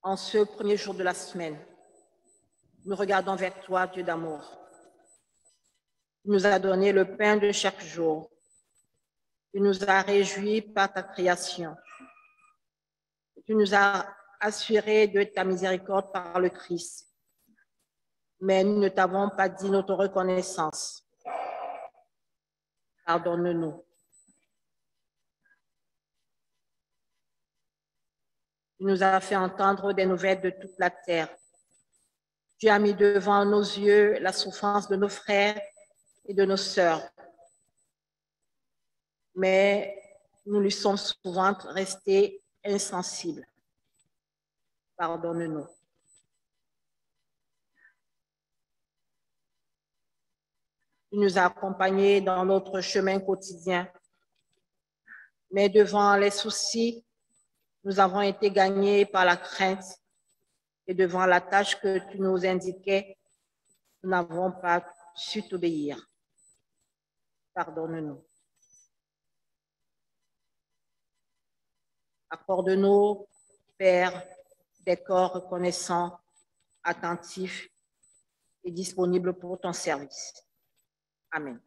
En ce premier jour de la semaine, nous regardons vers toi, Dieu d'amour. Tu nous as donné le pain de chaque jour. Tu nous as réjouis par ta création. Tu nous as assurés de ta miséricorde par le Christ. Mais nous ne t'avons pas dit notre reconnaissance. Pardonne-nous. Tu nous as fait entendre des nouvelles de toute la terre. Tu as mis devant nos yeux la souffrance de nos frères et de nos sœurs. Mais nous lui sommes souvent restés insensibles. Pardonne-nous. Tu nous as accompagnés dans notre chemin quotidien. Mais devant les soucis, nous avons été gagnés par la crainte et devant la tâche que tu nous indiquais, nous n'avons pas su t'obéir. Pardonne-nous. Accorde-nous, Père, des corps reconnaissants, attentifs et disponibles pour ton service. Amen.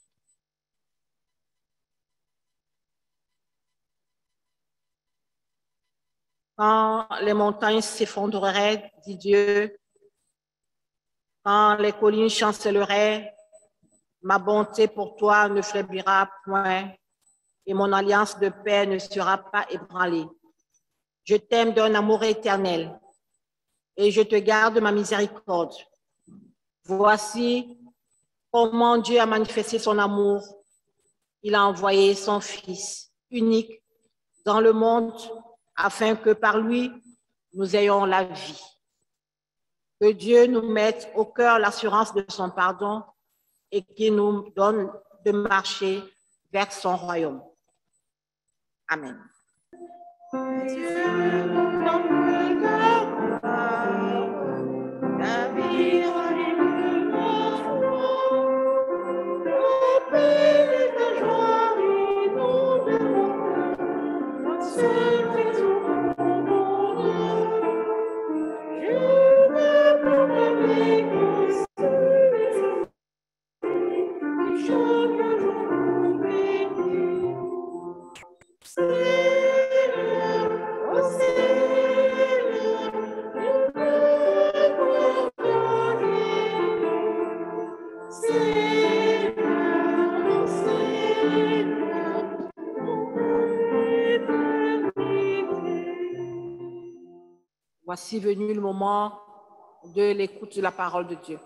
Quand les montagnes s'effondreraient, dit Dieu, quand les collines chancelleraient, ma bonté pour toi ne flébrira point et mon alliance de paix ne sera pas ébranlée. Je t'aime d'un amour éternel et je te garde ma miséricorde. Voici comment Dieu a manifesté son amour. Il a envoyé son Fils unique dans le monde afin que par lui, nous ayons la vie. Que Dieu nous mette au cœur l'assurance de son pardon et qu'il nous donne de marcher vers son royaume. Amen. Voici venu le moment de l'écoute de la parole de Dieu.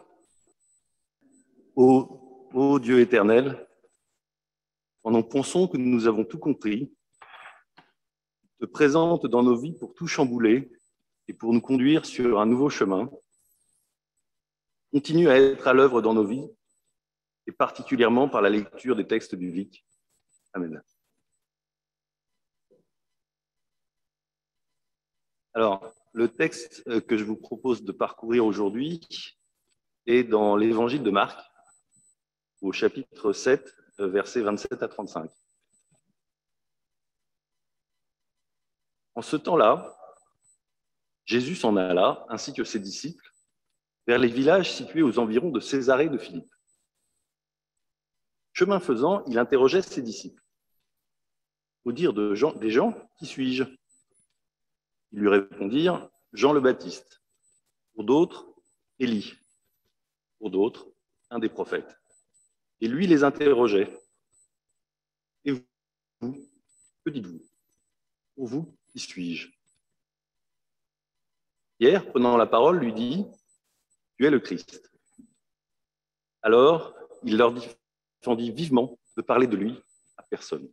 Ô Dieu éternel, pendant pensons que nous avons tout compris, te présente dans nos vies pour tout chambouler et pour nous conduire sur un nouveau chemin. Continue à être à l'œuvre dans nos vies, et particulièrement par la lecture des textes bibliques. Amen. Alors, le texte que je vous propose de parcourir aujourd'hui est dans l'évangile de Marc, au chapitre 7, versets 27 à 35. En ce temps-là, Jésus s'en alla, ainsi que ses disciples, vers les villages situés aux environs de Césarée de Philippe. Chemin faisant, il interrogeait ses disciples. Au dire des gens, qui suis-je ? Ils lui répondirent, Jean le Baptiste. Pour d'autres, Élie. Pour d'autres, un des prophètes. Et lui les interrogeait. Et vous, que dites-vous ? Pour vous, qui suis-je ? Pierre, prenant la parole, lui dit, tu es le Christ. Alors, il leur défendit vivement de parler de lui à personne.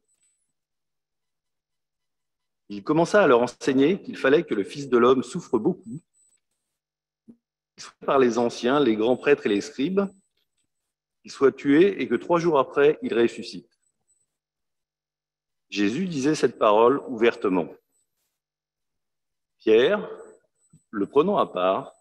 Il commença à leur enseigner qu'il fallait que le Fils de l'homme souffre beaucoup, qu'il soit par les anciens, les grands prêtres et les scribes, qu'il soit tué et que 3 jours après, il ressuscite. Jésus disait cette parole ouvertement. Pierre, le prenant à part,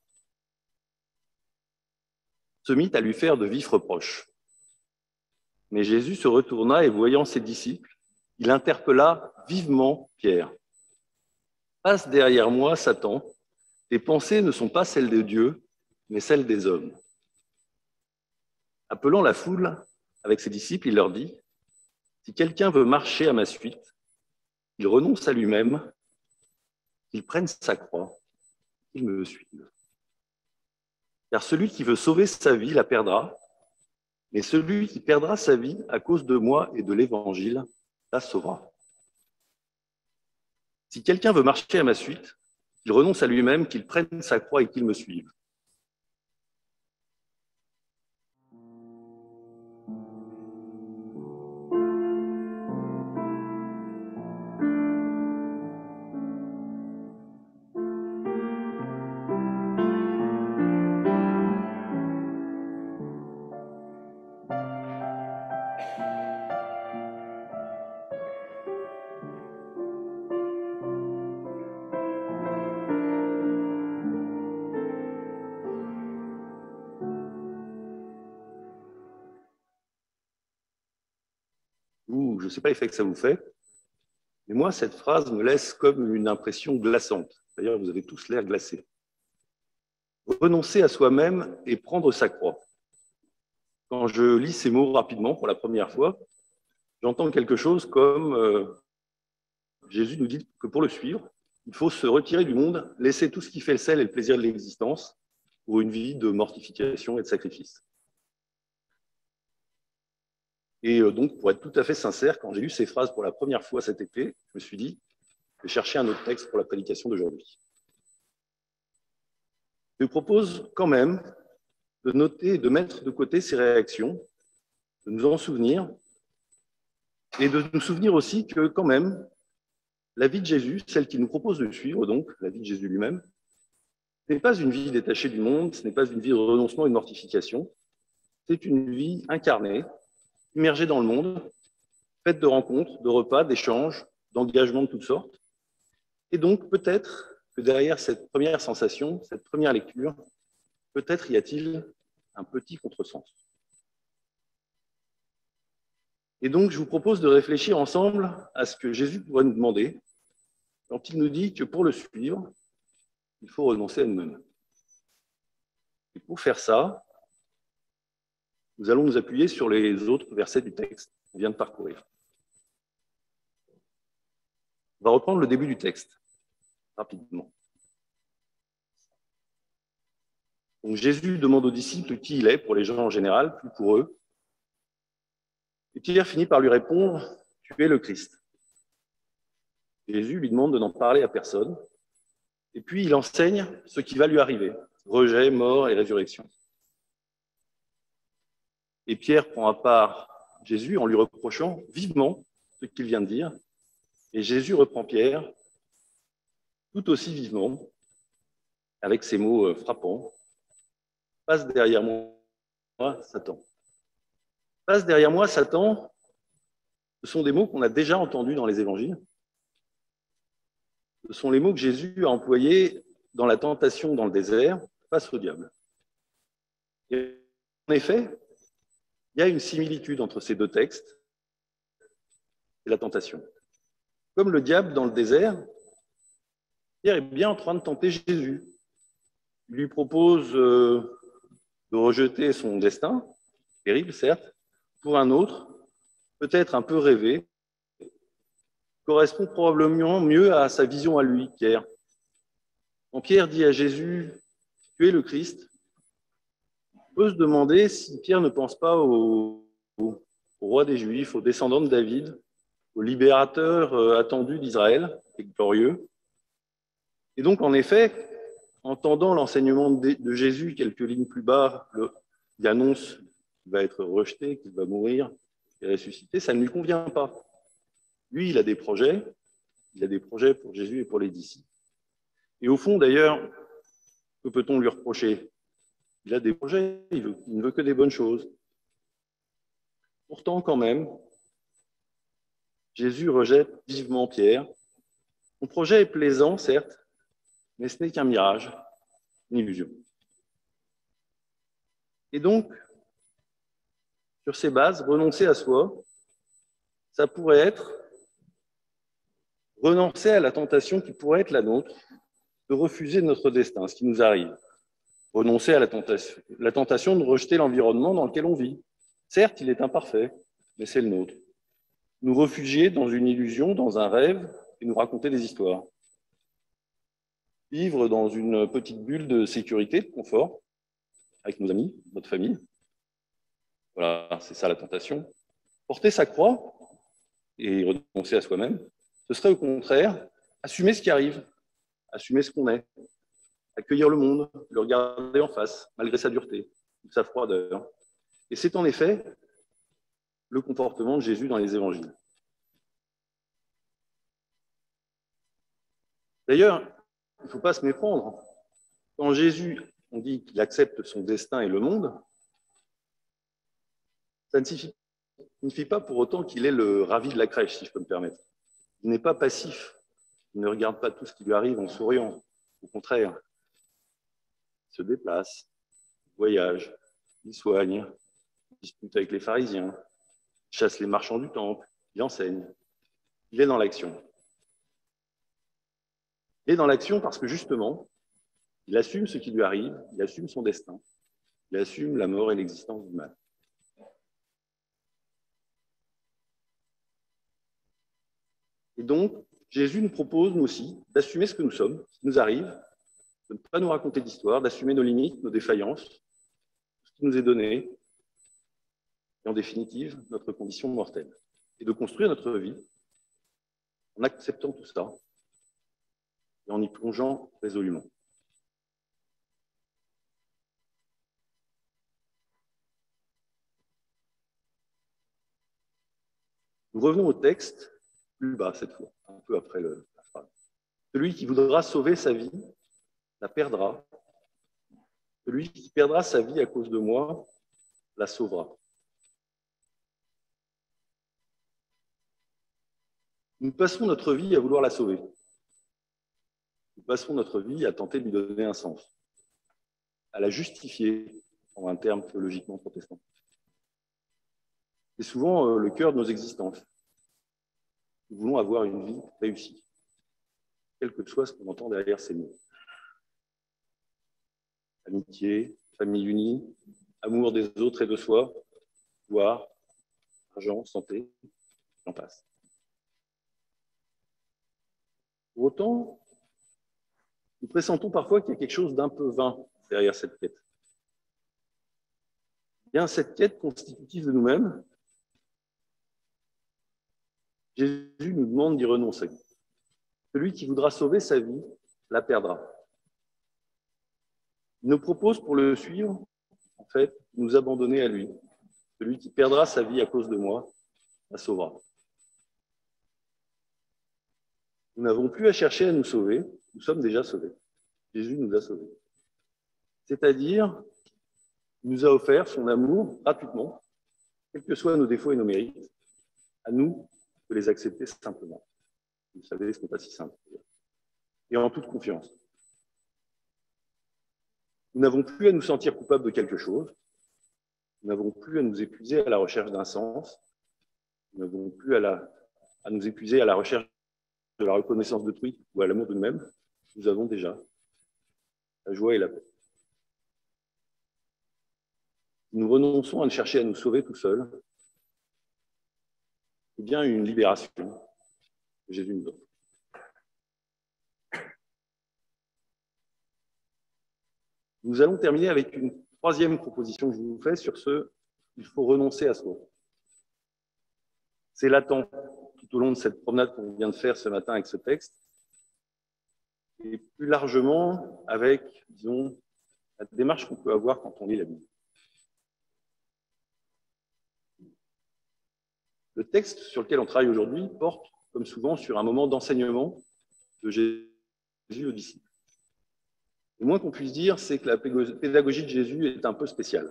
se mit à lui faire de vifs reproches. Mais Jésus se retourna et voyant ses disciples, il interpella vivement Pierre. Passe derrière moi, Satan. Tes pensées ne sont pas celles de Dieu, mais celles des hommes. » Appelant la foule avec ses disciples, il leur dit, « Si quelqu'un veut marcher à ma suite, qu'il renonce à lui-même, qu'il prenne sa croix, qu'il me suive. Car celui qui veut sauver sa vie la perdra, mais celui qui perdra sa vie à cause de moi et de l'Évangile la sauvera. Si quelqu'un veut marcher à ma suite, qu'il renonce à lui-même, qu'il prenne sa croix et qu'il me suive. » Je ne sais pas l'effet que ça vous fait, mais moi, cette phrase me laisse comme une impression glaçante. D'ailleurs, vous avez tous l'air glacés. Renoncer à soi-même et prendre sa croix. Quand je lis ces mots rapidement pour la première fois, j'entends quelque chose comme Jésus nous dit que pour le suivre, il faut se retirer du monde, laisser tout ce qui fait le sel et le plaisir de l'existence pour une vie de mortification et de sacrifice. Et donc, pour être tout à fait sincère, quand j'ai lu ces phrases pour la première fois cet été, je me suis dit, je vais chercher un autre texte pour la prédication d'aujourd'hui. Je vous propose quand même de noter, de mettre de côté ces réactions, de nous en souvenir, et de nous souvenir aussi que quand même, la vie de Jésus, celle qu'il nous propose de suivre, donc la vie de Jésus lui-même, ce n'est pas une vie détachée du monde, ce n'est pas une vie de renoncement et de mortification, c'est une vie incarnée, immergée dans le monde, faite de rencontres, de repas, d'échanges, d'engagements de toutes sortes. Et donc, peut-être que derrière cette première sensation, cette première lecture, peut-être y a-t-il un petit contresens. Et donc, je vous propose de réfléchir ensemble à ce que Jésus pourrait nous demander quand il nous dit que pour le suivre, il faut renoncer à nous-mêmes. Et pour faire ça, nous allons nous appuyer sur les autres versets du texte qu'on vient de parcourir. On va reprendre le début du texte, rapidement. Donc Jésus demande aux disciples qui il est, pour les gens en général, puis pour eux. Et Pierre finit par lui répondre, « Tu es le Christ ». Jésus lui demande de n'en parler à personne. Et puis il enseigne ce qui va lui arriver, rejet, mort et résurrection. Et Pierre prend à part Jésus en lui reprochant vivement ce qu'il vient de dire. Et Jésus reprend Pierre tout aussi vivement, avec ces mots frappants. « Passe derrière moi, Satan ». « Passe derrière moi, Satan », ce sont des mots qu'on a déjà entendus dans les évangiles. Ce sont les mots que Jésus a employés dans la tentation dans le désert face au diable. Et en effet, il y a une similitude entre ces deux textes et la tentation. Comme le diable dans le désert, Pierre est bien en train de tenter Jésus. Il lui propose de rejeter son destin, terrible certes, pour un autre, peut-être un peu rêvé, correspond probablement mieux à sa vision à lui, Pierre. Quand Pierre dit à Jésus « Tu es le Christ », on peut se demander si Pierre ne pense pas au roi des Juifs, au descendant de David, au libérateur attendu d'Israël, et glorieux. Et donc, en effet, entendant l'enseignement de Jésus quelques lignes plus bas, il annonce qu'il va être rejeté, qu'il va mourir et ressusciter, ça ne lui convient pas. Lui, il a des projets pour Jésus et pour les disciples. Et au fond, d'ailleurs, que peut-on lui reprocher? Il a des projets, il ne veut que des bonnes choses. Pourtant, quand même, Jésus rejette vivement Pierre. Son projet est plaisant, certes, mais ce n'est qu'un mirage, une illusion. Et donc, sur ces bases, renoncer à soi, ça pourrait être renoncer à la tentation qui pourrait être la nôtre, de refuser notre destin, ce qui nous arrive. Renoncer à la tentation de rejeter l'environnement dans lequel on vit. Certes, il est imparfait, mais c'est le nôtre. Nous réfugier dans une illusion, dans un rêve, et nous raconter des histoires. Vivre dans une petite bulle de sécurité, de confort, avec nos amis, notre famille. Voilà, c'est ça la tentation. Porter sa croix et renoncer à soi-même, ce serait au contraire assumer ce qui arrive, assumer ce qu'on est, accueillir le monde, le regarder en face, malgré sa dureté, sa froideur. Et c'est en effet le comportement de Jésus dans les évangiles. D'ailleurs, il ne faut pas se méprendre. Quand Jésus, on dit qu'il accepte son destin et le monde, ça ne signifie pas pour autant qu'il est le ravi de la crèche, si je peux me permettre. Il n'est pas passif. Il ne regarde pas tout ce qui lui arrive en souriant. Au contraire, il se déplace, il voyage, il soigne, il dispute avec les pharisiens, il chasse les marchands du temple, il enseigne. Il est dans l'action. Il est dans l'action parce que justement, il assume ce qui lui arrive, il assume son destin, il assume la mort et l'existence du mal. Et donc, Jésus nous propose, nous aussi, d'assumer ce que nous sommes, ce qui nous arrive, de ne pas nous raconter d'histoire, d'assumer nos limites, nos défaillances, ce qui nous est donné, et en définitive, notre condition mortelle. Et de construire notre vie en acceptant tout ça et en y plongeant résolument. Nous revenons au texte, plus bas cette fois, un peu après la phrase. Celui qui voudra sauver sa vie la perdra. Celui qui perdra sa vie à cause de moi la sauvera. Nous passons notre vie à vouloir la sauver. Nous passons notre vie à tenter de lui donner un sens, à la justifier en un terme théologiquement protestant. C'est souvent le cœur de nos existences. Nous voulons avoir une vie réussie, quel que soit ce qu'on entend derrière ces mots. Amitié, famille unie, amour des autres et de soi, pouvoir, argent, santé, j'en passe. Pour autant, nous pressentons parfois qu'il y a quelque chose d'un peu vain derrière cette quête. Bien, cette quête constitutive de nous-mêmes, Jésus nous demande d'y renoncer. Celui qui voudra sauver sa vie la perdra. Il nous propose pour le suivre, en fait, de nous abandonner à lui. Celui qui perdra sa vie à cause de moi la sauvera. Nous n'avons plus à chercher à nous sauver, nous sommes déjà sauvés. Jésus nous a sauvés. C'est-à-dire, il nous a offert son amour gratuitement, quels que soient nos défauts et nos mérites, à nous de les accepter simplement. Vous savez, ce n'est pas si simple. Et en toute confiance. Nous n'avons plus à nous sentir coupables de quelque chose. Nous n'avons plus à nous épuiser à la recherche d'un sens. Nous n'avons plus à nous épuiser à la recherche de la reconnaissance d'autrui ou à l'amour de nous-mêmes. Nous avons déjà la joie et la paix. Nous renonçons à ne chercher à nous sauver tout seuls. C'est bien une libération que Jésus nous offre. Nous allons terminer avec une troisième proposition que je vous fais sur ce il faut renoncer à soi. C'est latent tout au long de cette promenade qu'on vient de faire ce matin avec ce texte, et plus largement avec, disons, la démarche qu'on peut avoir quand on lit la Bible. Le texte sur lequel on travaille aujourd'hui porte, comme souvent, sur un moment d'enseignement de Jésus aux disciples. Le moins qu'on puisse dire, c'est que la pédagogie de Jésus est un peu spéciale.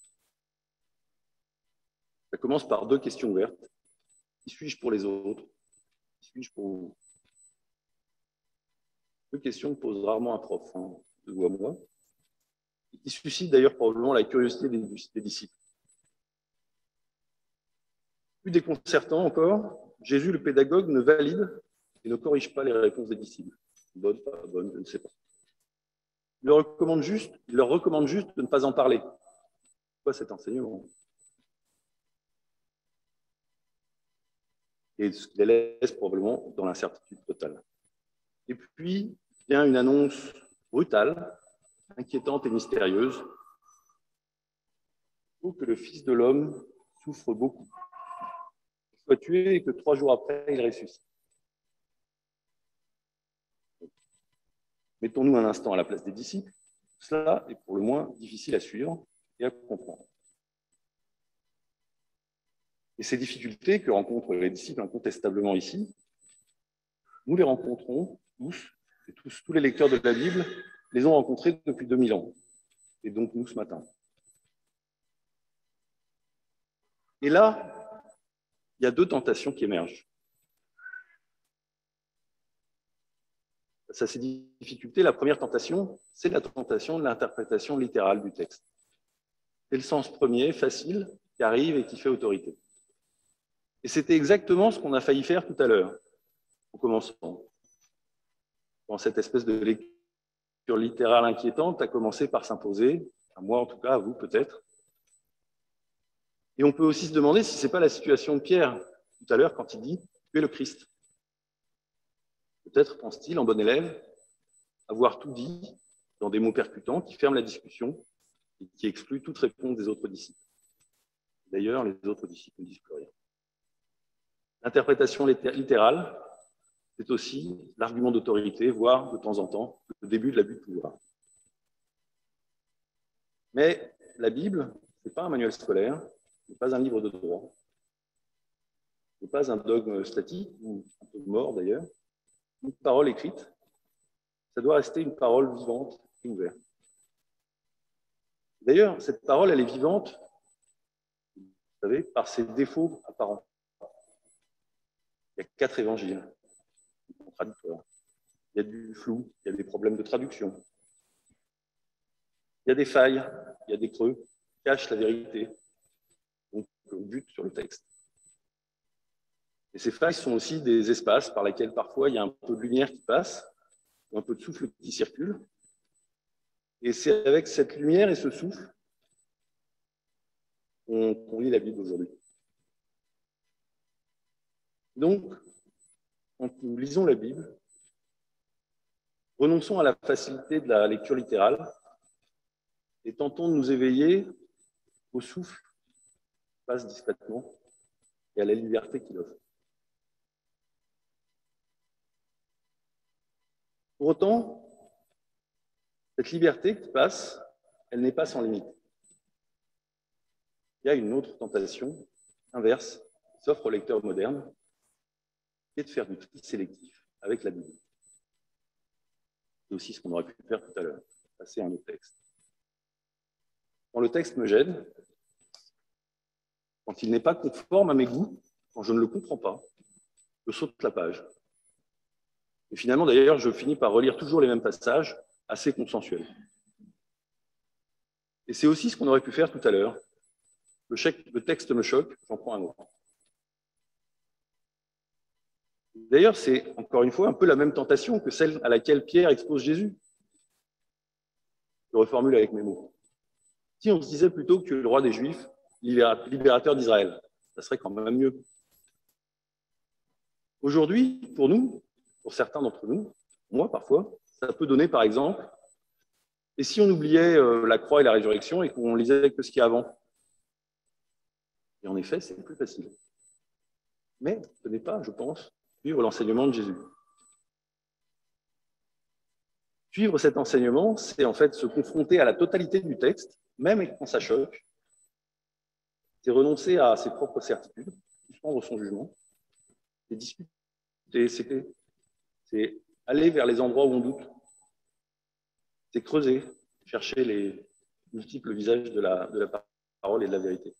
Ça commence par deux questions ouvertes. Qui suis-je pour les autres? Qui suis-je pour vous? Deux questions que pose rarement un prof, de vous à moi, et qui suscitent d'ailleurs probablement la curiosité des disciples. Plus déconcertant encore, Jésus, le pédagogue, ne valide et ne corrige pas les réponses des disciples. Bonne, pas bonne, je ne sais pas. Il leur recommande juste de ne pas en parler. Pourquoi cet enseignement? Et ce qui les laisse probablement dans l'incertitude totale. Et puis, vient une annonce brutale, inquiétante et mystérieuse. Il faut que le Fils de l'homme souffre beaucoup, qu'il soit tué et que 3 jours après, il ressuscite. Mettons-nous un instant à la place des disciples. Cela est pour le moins difficile à suivre et à comprendre. Et ces difficultés que rencontrent les disciples incontestablement ici, nous les rencontrons tous, et tous les lecteurs de la Bible les ont rencontrés depuis 2000 ans, et donc nous ce matin. Et là, il y a 2 tentations qui émergent. Face à ces difficultés, la première tentation, c'est la tentation de l'interprétation littérale du texte. C'est le sens premier, facile, qui arrive et qui fait autorité. Et c'était exactement ce qu'on a failli faire tout à l'heure, au commencement. Dans cette espèce de lecture littérale inquiétante a commencé par s'imposer, à moi en tout cas, à vous peut-être. Et on peut aussi se demander si ce n'est pas la situation de Pierre tout à l'heure quand il dit « Tu es le Christ ». Peut-être pense-t-il, en bon élève, avoir tout dit dans des mots percutants qui ferment la discussion et qui excluent toute réponse des autres disciples. D'ailleurs, les autres disciples ne disent plus rien. L'interprétation littérale, c'est aussi l'argument d'autorité, voire, de temps en temps, le début de l'abus de pouvoir. Mais la Bible, ce n'est pas un manuel scolaire, ce n'est pas un livre de droit, ce n'est pas un dogme statique, ou un peu mort d'ailleurs. Une parole écrite, ça doit rester une parole vivante et ouverte. D'ailleurs, cette parole, elle est vivante, vous savez, par ses défauts apparents. Il y a 4 évangiles contradictoires. Il y a du flou, il y a des problèmes de traduction. Il y a des failles, il y a des creux qui cachent la vérité, donc butent sur le texte. Et ces failles sont aussi des espaces par lesquels parfois il y a un peu de lumière qui passe, ou un peu de souffle qui circule. Et c'est avec cette lumière et ce souffle qu'on lit la Bible aujourd'hui. Donc, quand nous lisons la Bible, renonçons à la facilité de la lecture littérale et tentons de nous éveiller au souffle qui passe discrètement et à la liberté qu'il offre. Pour autant, cette liberté qui passe, elle n'est pas sans limite. Il y a une autre tentation inverse qui s'offre au lecteur moderne, qui est de faire du tri sélectif avec la Bible. C'est aussi ce qu'on aurait pu faire tout à l'heure, passer à un autre texte. Quand le texte me gêne, quand il n'est pas conforme à mes goûts, quand je ne le comprends pas, je saute la page. Et finalement, d'ailleurs, je finis par relire toujours les mêmes passages, assez consensuels. Et c'est aussi ce qu'on aurait pu faire tout à l'heure. Le texte me choque, j'en prends un autre. D'ailleurs, c'est encore une fois un peu la même tentation que celle à laquelle Pierre expose Jésus. Je reformule avec mes mots. Si on se disait plutôt que le roi des Juifs, libérateur d'Israël, ça serait quand même mieux. Aujourd'hui, pour nous, pour certains d'entre nous, moi parfois, ça peut donner par exemple, et si on oubliait la croix et la résurrection et qu'on lisait que ce qu'il y a avant? Et en effet, c'est plus facile. Mais ce n'est pas, je pense, suivre l'enseignement de Jésus. Suivre cet enseignement, c'est en fait se confronter à la totalité du texte, même quand ça choque. C'est renoncer à ses propres certitudes, suspendre son jugement, c'est discuter, c'est aller vers les endroits où on doute, c'est creuser, chercher les multiples visages de la parole et de la vérité.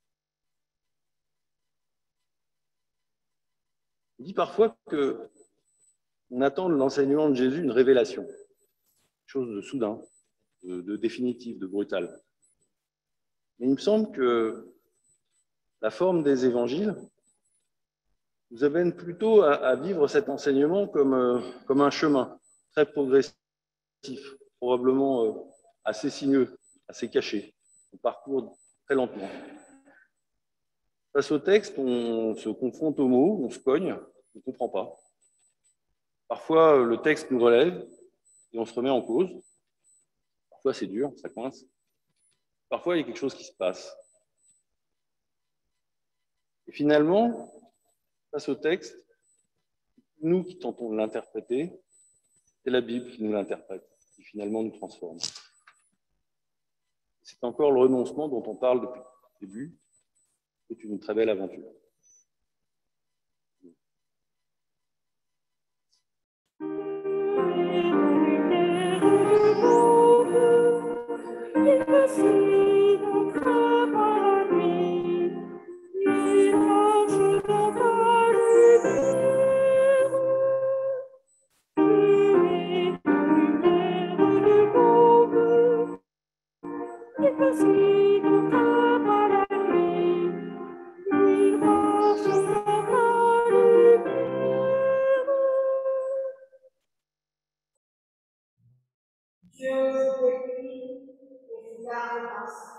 On dit parfois qu'on attend de l'enseignement de Jésus une révélation, quelque chose de soudain, de définitif, de brutal. Mais il me semble que la forme des évangiles nous amène plutôt à vivre cet enseignement comme un chemin très progressif, probablement assez sinueux, assez caché. On parcourt très lentement. Face au texte, on se confronte aux mots, on se cogne, on ne comprend pas. Parfois, le texte nous relève et on se remet en cause. Parfois, c'est dur, ça coince. Parfois, il y a quelque chose qui se passe. Et finalement, face au texte, nous qui tentons de l'interpréter, c'est la Bible qui nous l'interprète, qui finalement nous transforme. C'est encore le renoncement dont on parle depuis le début. C'est une très belle aventure. Dieu vous bénit et vous garde dans sa